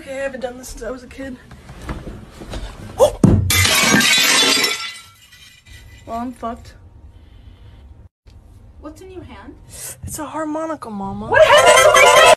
okay, I haven't done this since I was a kid. Well, I'm fucked. What's in your hand? It's a harmonica, Mama. What happened to my